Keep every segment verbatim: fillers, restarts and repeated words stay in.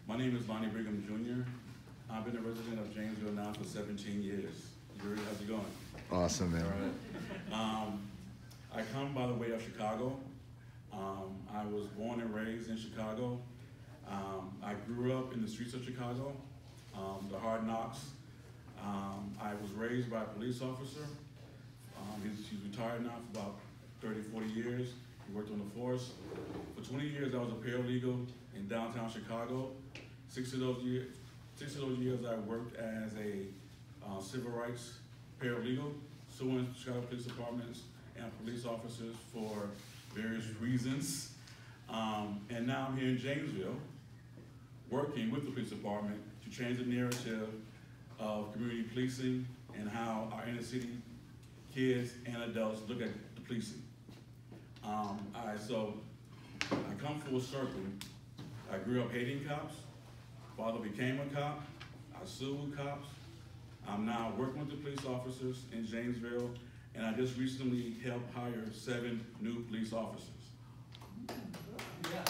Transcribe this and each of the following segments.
My name is Lonnie Brigham Junior I've been a resident of Janesville now for seventeen years. Yuri, how's it going? Awesome, man. All right. Um, I come by the way of Chicago. Um, I was born and raised in Chicago. Um, I grew up in the streets of Chicago, um, the hard knocks. Um, I was raised by a police officer. Um, he's, he's retired now for about thirty, forty years. He worked on the force. For twenty years, I was a paralegal in downtown Chicago. Six of those years, six of those years I worked as a uh, civil rights paralegal, suing Chicago police departments and police officers for various reasons. Um, and now I'm here in Janesville, working with the police department to change the narrative of community policing and how our inner city kids and adults look at the policing. Um, I, so I come full circle. I grew up hating cops. Father became a cop. I sued cops. I'm now working with the police officers in Janesville, and I just recently helped hire seven new police officers. Yeah.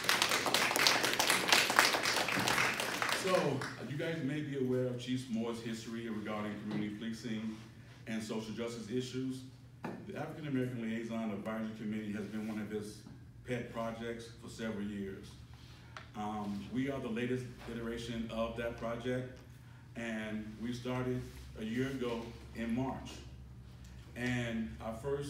So, you guys may be aware of Chief Moore's history regarding community policing and social justice issues. The African American Liaison Advisory Committee has been one of his pet projects for several years. Um, we are the latest iteration of that project, and we started a year ago in March. And our first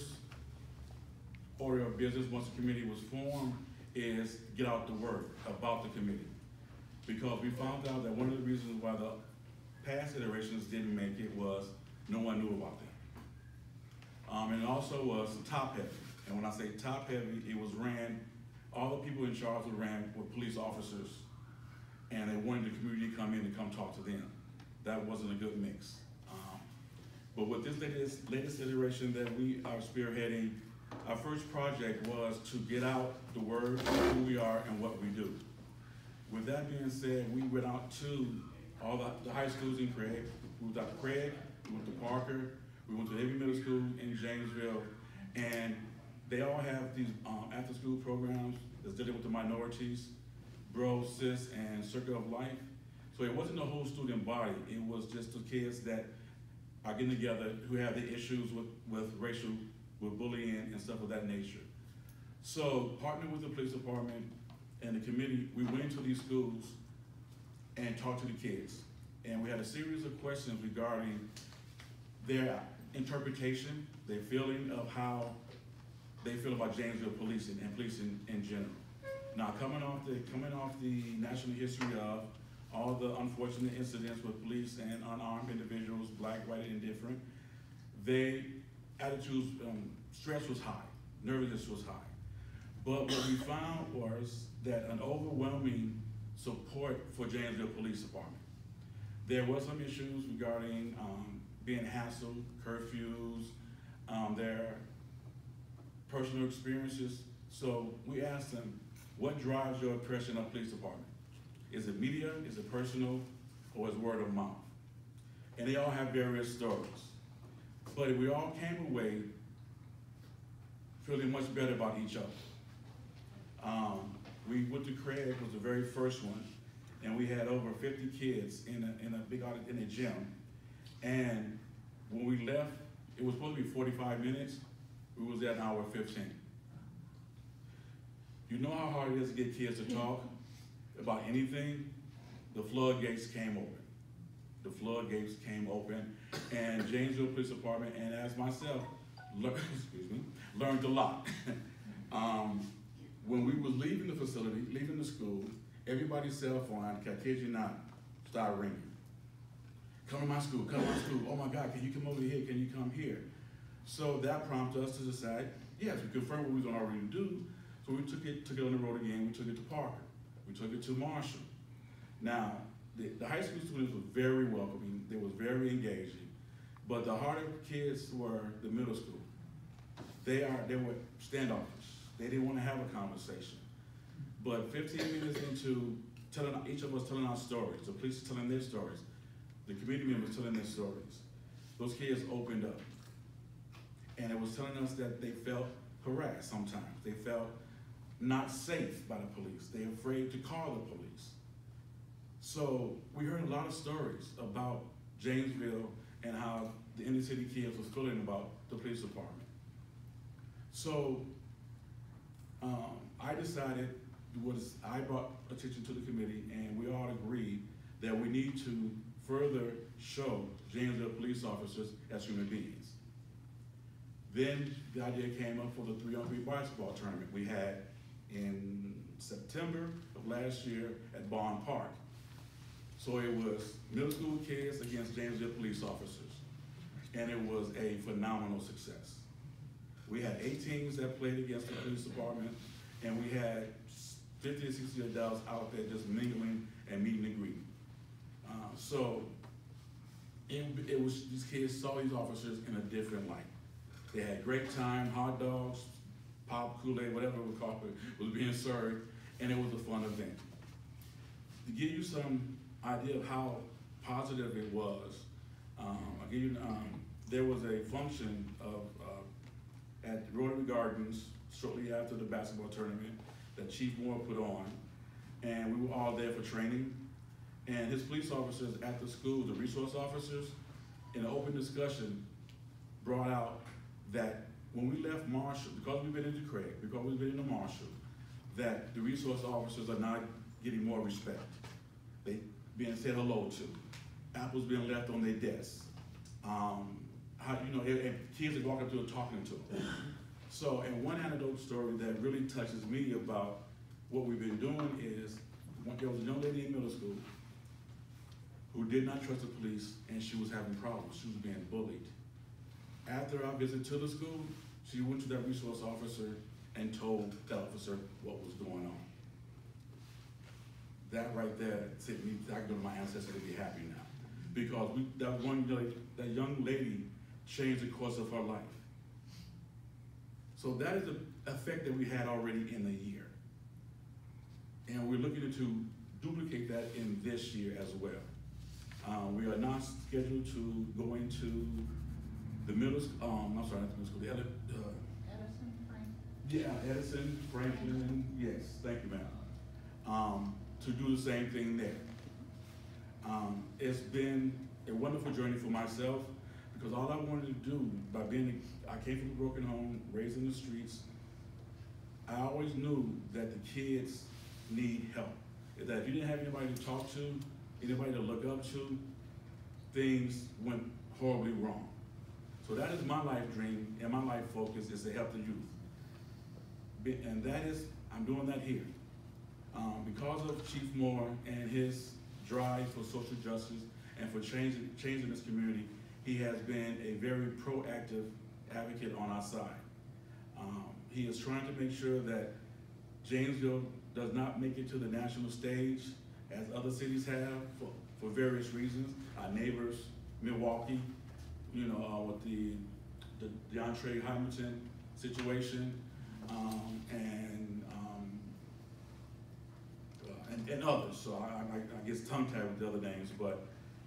order of business once the committee was formed is get out the word about the committee. Because we found out that one of the reasons why the past iterations didn't make it was no one knew about them. Um, and it also was top heavy. And when I say top heavy, it was ran, all the people in charge were ran with police officers, and they wanted the community to come in and come talk to them. That wasn't a good mix. Um, but with this latest, latest iteration that we are spearheading, our first project was to get out the word of who we are and what we do. With that being said, we went out to all the, the high schools in Craig. We went out to Craig, we went to Parker, we went to every middle school in Janesville, and they all have these um, after-school programs that's dealing with the minorities, Bro, Sis, and Circle of Life. So it wasn't the whole student body, it was just the kids that are getting together who have the issues with, with racial, with bullying and stuff of that nature. So partnering with the police department and the committee, we went into these schools and talked to the kids. And we had a series of questions regarding their interpretation, their feeling of how they feel about Janesville policing and policing in general. Now, coming off the coming off the national history of all the unfortunate incidents with police and unarmed individuals, black, white, and indifferent, their attitudes, um, stress was high, nervousness was high. But what we found was that an overwhelming support for Janesville Police Department. There were some issues regarding um, being hassled, curfews, um, their personal experiences. So we asked them, what drives your impression of police department? Is it media, is it personal, or is it word of mouth? And they all have various stories. But we all came away feeling much better about each other. Um, we went to Craig, was the very first one, and we had over fifty kids in a, in a big audit, in a gym. And when we left, it was supposed to be forty-five minutes. We was at an hour fifteen. You know how hard it is to get kids to talk about anything? The floodgates came open. The floodgates came open, and Janesville Police Department, and as myself, learned, excuse me, learned a lot. um, when we was leaving the facility, leaving the school, everybody's cell phone, I kid you not, started ringing. Come to my school, come to my school. Oh my God, can you come over here? Can you come here? So that prompted us to decide, yes, we confirmed what we was gonna already do. So we took it, took it on the road again. We took it to Parker. We took it to Marshall. Now, the, the high school students were very welcoming. They was very engaging. But the harder kids were the middle school. They are, they were standoffish. They didn't want to have a conversation. But fifteen minutes into telling, each of us telling our stories, the police telling their stories, the community members telling their stories, those kids opened up. And it was telling us that they felt harassed sometimes. They felt not safe by the police. They're afraid to call the police. So we heard a lot of stories about Janesville and how the inner city kids was feeling about the police department. So um, I decided, was I brought attention to the committee, and we all agreed that we need to further show Janesville police officers as human beings. Then the idea came up for the three on three basketball tournament we had in September of last year at Bond Park. So it was middle school kids against Janesville police officers, and it was a phenomenal success. We had eight teams that played against the police department, and we had fifty or sixty adults out there just mingling and meeting and greeting. Uh, so it, it was, these kids saw these officers in a different light. They had great time, hot dogs, pop, Kool-Aid, whatever we call it, was being served, and it was a fun event. To give you some idea of how positive it was, um, I'll give you, um, there was a function of, uh, at Rotary Gardens shortly after the basketball tournament that Chief Moore put on, and we were all there for training. And his police officers at the school, the resource officers, in an open discussion, brought out that when we left Marshall, because we've been in Craig, because we've been in Marshall, that the resource officers are not getting more respect. They being said hello to, apples being left on their desks. Um, how, you know, and, and kids that walk up to them talking to them. So, and one anecdote story that really touches me about what we've been doing is, when there was a young lady in middle school who did not trust the police, and she was having problems. She was being bullied. After our visit to the school, she went to that resource officer and told that officer what was going on. That right there said me, I can go to my ancestors to be happy now. Because we, that one that young lady changed the course of her life. So that is the effect that we had already in the year. And we're looking to duplicate that in this year as well. Uh, we are not scheduled to go into the middle, um, I'm sorry, not the middle school, the other, uh, Edison, Franklin. Yeah, Edison, Franklin, yes, thank you, ma'am. Um, to do the same thing there. Um, it's been a wonderful journey for myself, because all I wanted to do, by being, a, I came from a broken home, raised in the streets, I always knew that the kids need help. That if you didn't have anybody to talk to, anybody to look up to, things went horribly wrong. So that is my life dream, and my life focus is to help the youth. And that is, I'm doing that here. Um, because of Chief Moore and his drive for social justice and for changing, changing this community, he has been a very proactive advocate on our side. Um, he is trying to make sure that Janesville does not make it to the national stage as other cities have for, for various reasons. Our neighbors, Milwaukee, you know, uh, with the, the DeAndre Hamilton situation, um, and, um, uh, and and others. So I, I, I guess tongue-tied with the other names, but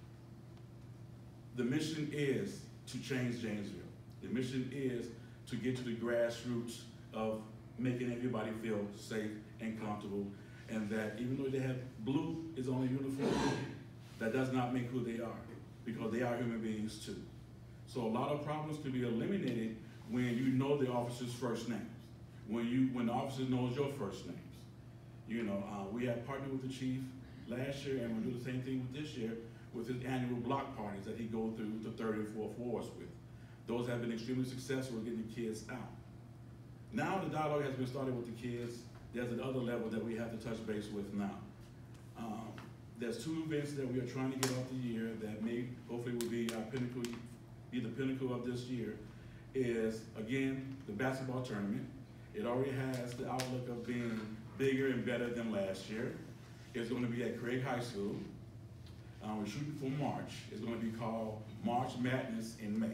the mission is to change Janesville. The mission is to get to the grassroots of making everybody feel safe and comfortable, and that even though they have blue is on their uniform, that does not make who they are, because they are human beings too. So a lot of problems can be eliminated when you know the officer's first names, when you when the officer knows your first names. You know, uh, we have partnered with the chief last year, and we'll do the same thing with this year with his annual block parties that he goes through the third and fourth wards with. Those have been extremely successful in getting the kids out. Now the dialogue has been started with the kids. There's another level that we have to touch base with now. Um, there's two events that we are trying to get off the year that may, hopefully will be our pinnacle, be the pinnacle of this year, is again, the basketball tournament. It already has the outlook of being bigger and better than last year. It's going to be at Craig High School. Um, we're shooting for March. It's going to be called March Madness in May.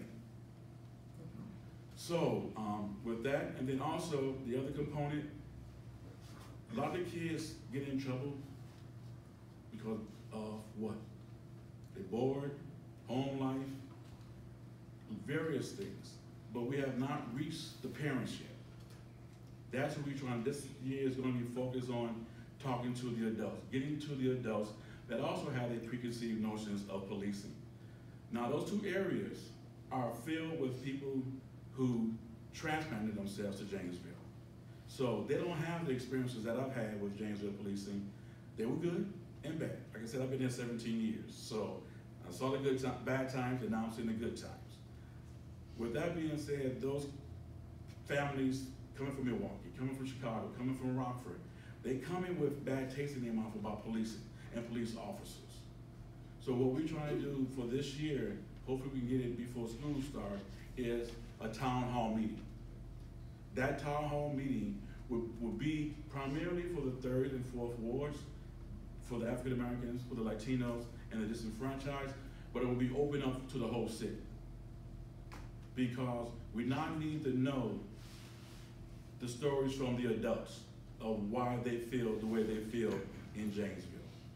So um, with that, and then also the other component, a lot of the kids get in trouble because of what? They're bored, home life, various things. But we have not reached the parents yet. That's what we're trying, this year is going to be focused on talking to the adults, getting to the adults that also had a preconceived notions of policing. Now, those two areas are filled with people who transplanted themselves to Janesville. So they don't have the experiences that I've had with Janesville policing. They were good and bad. Like I said, I've been here seventeen years. So I saw the good time, bad times, and now I'm seeing the good times. With that being said, those families coming from Milwaukee, coming from Chicago, coming from Rockford, they come in with bad taste in their mouth about policing and police officers. So what we're trying to do for this year, hopefully we can get it before school starts, is a town hall meeting. That town hall meeting will, will be primarily for the third and fourth wards, for the African Americans, for the Latinos, and the disenfranchised, but it will be open up to the whole city. Because we now need to know the stories from the adults of why they feel the way they feel in Janesville.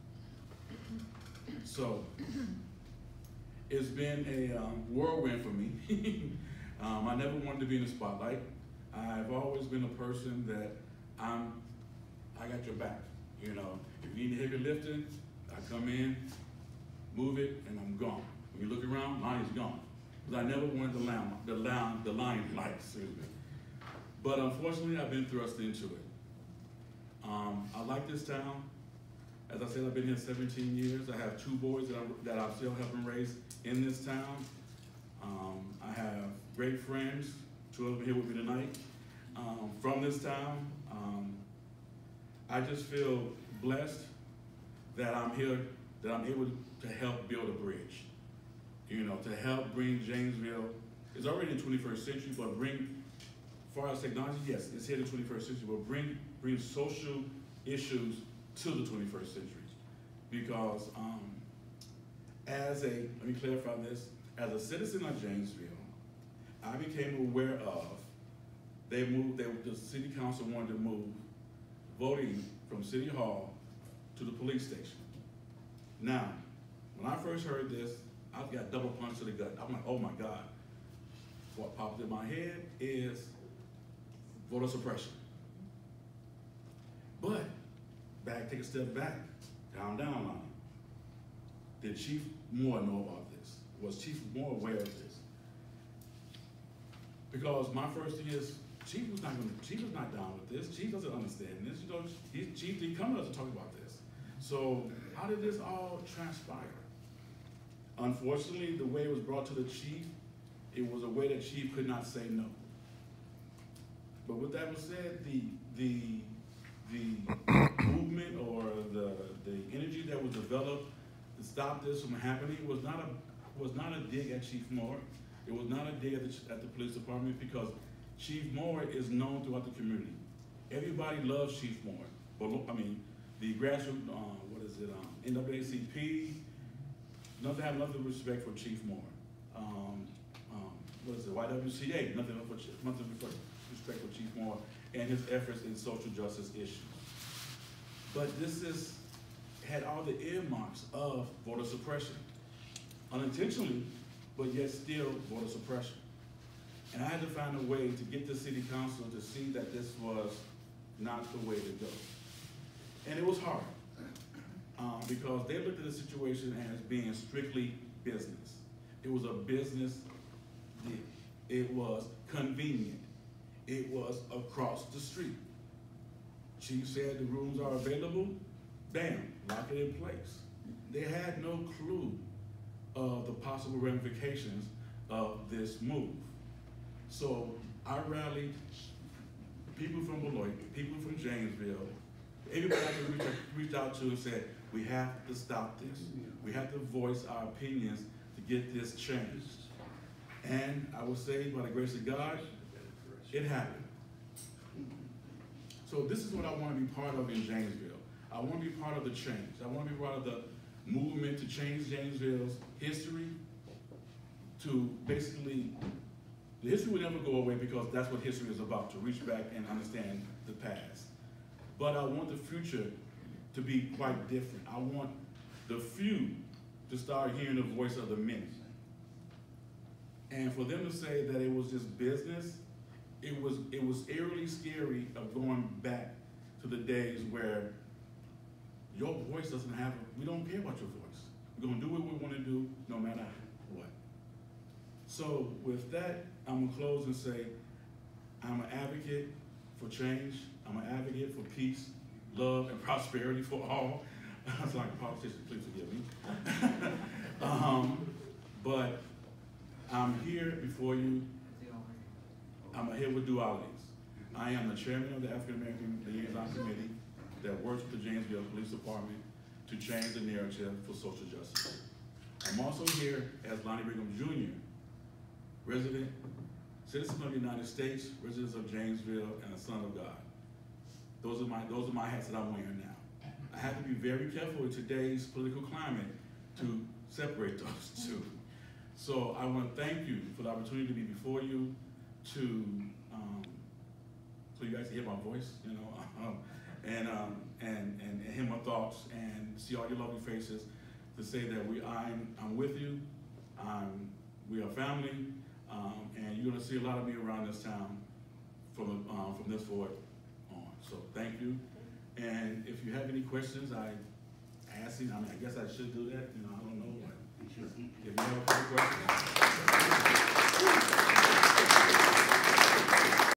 So, it's been a um, whirlwind for me. um, I never wanted to be in the spotlight. I've always been a person that I'm, I got your back. You know, if you need heavy lifting, I come in, move it, and I'm gone. When you look around, mine is gone. Because I never wanted the line, the line, the line light, excuse me. But unfortunately, I've been thrust into it. Um, I like this town. As I said, I've been here seventeen years. I have two boys that, I'm, that I'm still helping raise in this town. Um, I have great friends, two of them here with me tonight, um, from this town. Um, I just feel blessed that I'm here, that I'm able to help build a bridge. You know, to help bring Janesville, it's already in the twenty-first century, but bring, as far as technology, yes, it's here in the twenty-first century, but bring, bring social issues to the twenty-first century. Because um, as a, let me clarify this, as a citizen of Janesville, I became aware of, they moved, they, the city council wanted to move voting from City Hall to the police station. Now, when I first heard this, I got double punched to the gut. I'm like, oh my God. What popped in my head is voter suppression. But, back, take a step back, calm down on it. Did Chief Moore know about this? Was Chief Moore aware of this? Because my first thing is, Chief was not going to, Chief was not down with this. Chief doesn't understand this. You know, he, Chief didn't come to us to talk about this. So how did this all transpire? Unfortunately, the way it was brought to the chief, it was a way that Chief could not say no. But with that was said, the the the movement or the the energy that was developed to stop this from happening was not a was not a dig at Chief Moore. It was not a dig at the, at the police department, because Chief Moore is known throughout the community. Everybody loves Chief Moore. But I mean, the grassroots, uh, what is it, um, N double A C P, nothing, have nothing respect for Chief Moore. Um, um, what is it, Y W C A, nothing for nothing respect for Chief Moore and his efforts in social justice issues. But this is, had all the earmarks of voter suppression. Unintentionally, but yet still voter suppression. And I had to find a way to get the city council to see that this was not the way to go. And it was hard, um, because they looked at the situation as being strictly business. It was a business deal. It was convenient. It was across the street. Chief said the rooms are available, bam, lock it in place. They had no clue of the possible ramifications of this move. So I rallied people from Beloit, people from Janesville, everybody I could reach, reach out to and said, we have to stop this. We have to voice our opinions to get this changed. And I will say, by the grace of God, it happened. So this is what I want to be part of in Janesville. I want to be part of the change. I want to be part of the movement to change Janesville's history, to basically, the history will never go away, because that's what history is about, to reach back and understand the past. But I want the future to be quite different. I want the few to start hearing the voice of the many. And for them to say that it was just business, it was, it was eerily scary of going back to the days where your voice doesn't have, a, we don't care about your voice. We're gonna do what we wanna do, no matter what. So with that, I'm gonna close and say, I'm an advocate for change. I'm an advocate for peace, love, and prosperity for all. I was like a politician, please forgive me. um, but I'm here before you. I'm here with dualities. I am the chairman of the African American Liaison Committee that works with the Janesville Police Department to change the narrative for social justice. I'm also here as Lonnie Brigham Junior, resident, citizen of the United States, resident of Janesville, and a son of God. Those are my, those are my hats that I'm wearing now. I have to be very careful in today's political climate to separate those two. So I want to thank you for the opportunity to be before you, to um, so you guys can hear my voice, you know, um, and, um, and and and hear my thoughts and see all your lovely faces. To say that we, I'm, I'm with you. I'm, we are family, um, and you're gonna see a lot of me around this town from um, from this forward on. So thank you. And if you have any questions, I ask you. I mean, I guess I should do that. You know, I don't know what. If you have a couple questions.